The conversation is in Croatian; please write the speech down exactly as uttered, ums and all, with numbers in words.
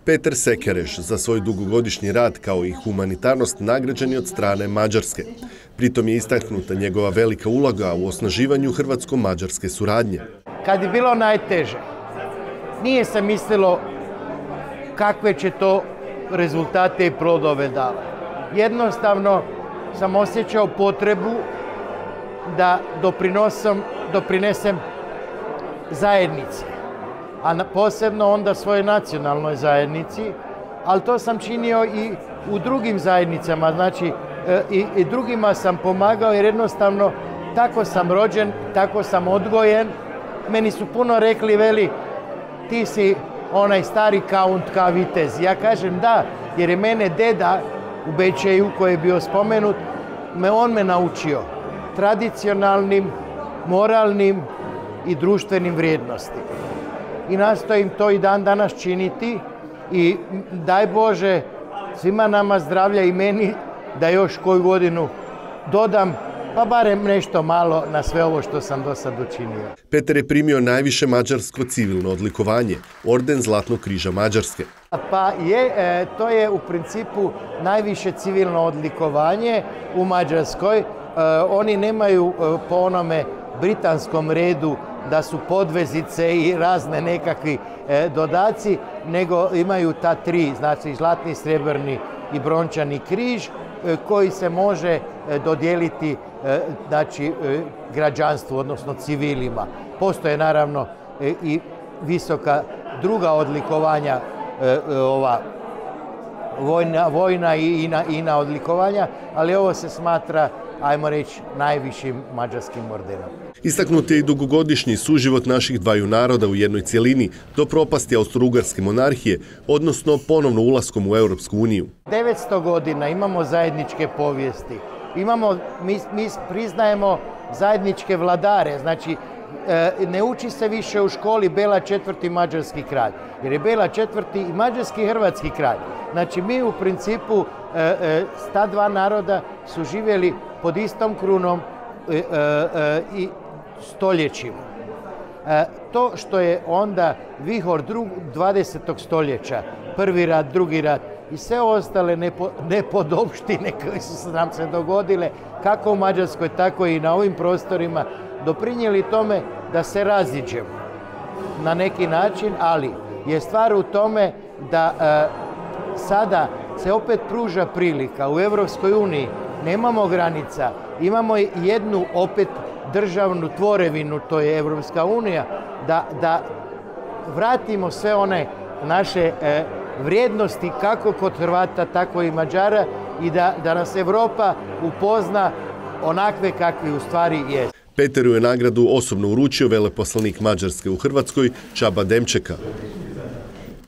Peter Sekereš za svoj dugogodišnji rad kao i humanitarnost nagrađen je od strane Mađarske. Pritom je istaknuta njegova velika uloga u osnaživanju hrvatsko-mađarske suradnje. Kad je bilo najteže, nije se mislilo kakve će to rezultate i plodove davati. Jednostavno sam osjećao potrebu da doprinesem zajednici, a posebno onda svojoj nacionalnoj zajednici, ali to sam činio i u drugim zajednicama, znači i, i drugima sam pomagao jer jednostavno tako sam rođen, tako sam odgojen. Meni su puno rekli, veli, ti si onaj stari kaunt ka vitez. Ja kažem da, jer je mene deda u Bečeju koji je bio spomenut, me on me naučio tradicionalnim, moralnim i društvenim vrijednostima. I nastojim to i dan danas činiti i daj Bože svima nama zdravlja i meni da još koju godinu dodam, pa barem nešto malo na sve ovo što sam do sad učinio. Peter je primio najviše mađarsko civilno odlikovanje, orden Zlatnog križa Mađarske. Pa je, to je u principu najviše civilno odlikovanje u Mađarskoj. Oni nemaju po onome britanskom redu da su podvezice i razne nekakvi dodaci, nego imaju ta tri, znači zlatni, srebrni i brončani križ, koji se može dodijeliti znači, građanstvu, odnosno civilima. Postoje naravno i visoka druga odlikovanja, ova vojna, vojna i ina, ina odlikovanja, ali ovo se smatra, ajmo reći, najvišim mađarskim ordenom. Istaknut je i dugogodišnji suživot naših dvaju naroda u jednoj cjelini do propasti Austro-Ugarske monarhije, odnosno ponovno ulaskom u Europsku uniju. devetsto godina imamo zajedničke povijesti. Imamo, mi, mi priznajemo zajedničke vladare, znači ne uči se više u školi Bela četvrti mađarski kralj, jer je Bela četvrti i mađarski i hrvatski kralj. Znači mi u principu ta dva naroda su živjeli pod istom krunom i stoljećima. To što je onda vihor dvadesetog stoljeća, prvi rat, drugi rat i sve ostale nepodopštine koje su nam se dogodile, kako u Mađarskoj, tako i na ovim prostorima, doprinijeli tome da se raziđemo na neki način, ali je stvar u tome da e, sada se opet pruža prilika u Europskoj uniji, nemamo granica, imamo jednu opet državnu tvorevinu, to je Europska unija, da, da vratimo sve one naše e, vrijednosti kako kod Hrvata, tako i Mađara i da, da nas Europa upozna onakve kakvi u stvari jest. Peteru je nagradu osobno uručio veleposlanik Mađarske u Hrvatskoj Čaba Demčeka.